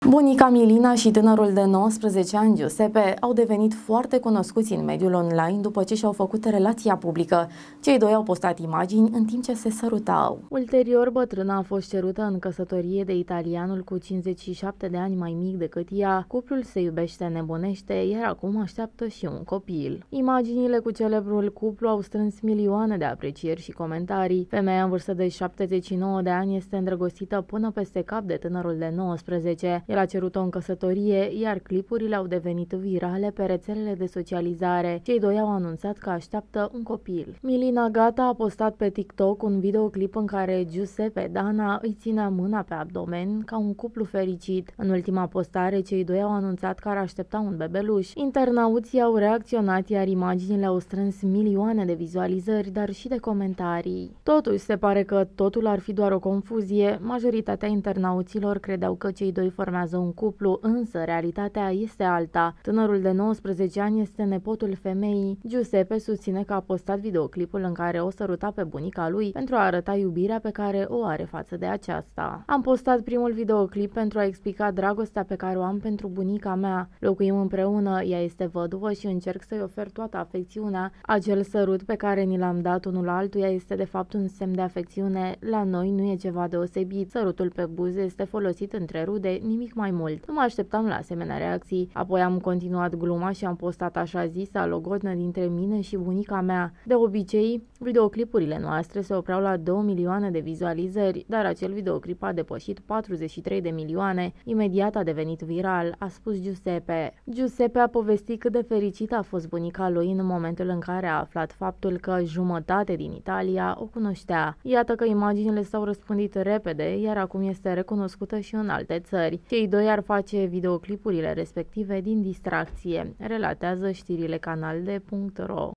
Bunica Milina și tânărul de 19 ani, Giuseppe, au devenit foarte cunoscuți în mediul online după ce și-au făcut relația publică. Cei doi au postat imagini în timp ce se sărutau. Ulterior, bătrâna a fost cerută în căsătorie de italianul cu 57 de ani mai mic decât ea. Cuplul se iubește nebunește, iar acum așteaptă și un copil. Imaginile cu celebrul cuplu au strâns milioane de aprecieri și comentarii. Femeia în vârstă de 79 de ani este îndrăgostită până peste cap de tânărul de 19. El a cerut-o în căsătorie, iar clipurile au devenit virale pe rețelele de socializare. Cei doi au anunțat că așteaptă un copil. Milina Gata a postat pe TikTok un videoclip în care Giuseppe Dana îi ținea mâna pe abdomen ca un cuplu fericit. În ultima postare, cei doi au anunțat că ar aștepta un bebeluș. Internauții au reacționat, iar imaginile au strâns milioane de vizualizări, dar și de comentarii. Totuși, se pare că totul ar fi doar o confuzie. Majoritatea internauților credeau că cei doi formează un cuplu, însă realitatea este alta. Tânărul de 19 ani este nepotul femeii. Giuseppe susține că a postat videoclipul în care o săruta pe bunica lui pentru a arăta iubirea pe care o are față de aceasta. Am postat primul videoclip pentru a explica dragostea pe care o am pentru bunica mea. Locuim împreună, ea este văduvă și încerc să-i ofer toată afecțiunea. Acel sărut pe care ni l-am dat unul altuia este de fapt un semn de afecțiune. La noi nu e ceva deosebit. Sărutul pe buze este folosit între rude, nimic mai mult. Nu mă așteptam la asemenea reacții. Apoi am continuat gluma și am postat așa zisa logodnă dintre mine și bunica mea. De obicei, videoclipurile noastre se opreau la 2 milioane de vizualizări, dar acel videoclip a depășit 43 de milioane. Imediat a devenit viral, a spus Giuseppe. Giuseppe a povestit cât de fericită a fost bunica lui în momentul în care a aflat faptul că jumătate din Italia o cunoștea. Iată că imaginile s-au răspândit repede, iar acum este recunoscută și în alte țări. Cei doi ar face videoclipurile respective din distracție, relatează știrile canalde.ro.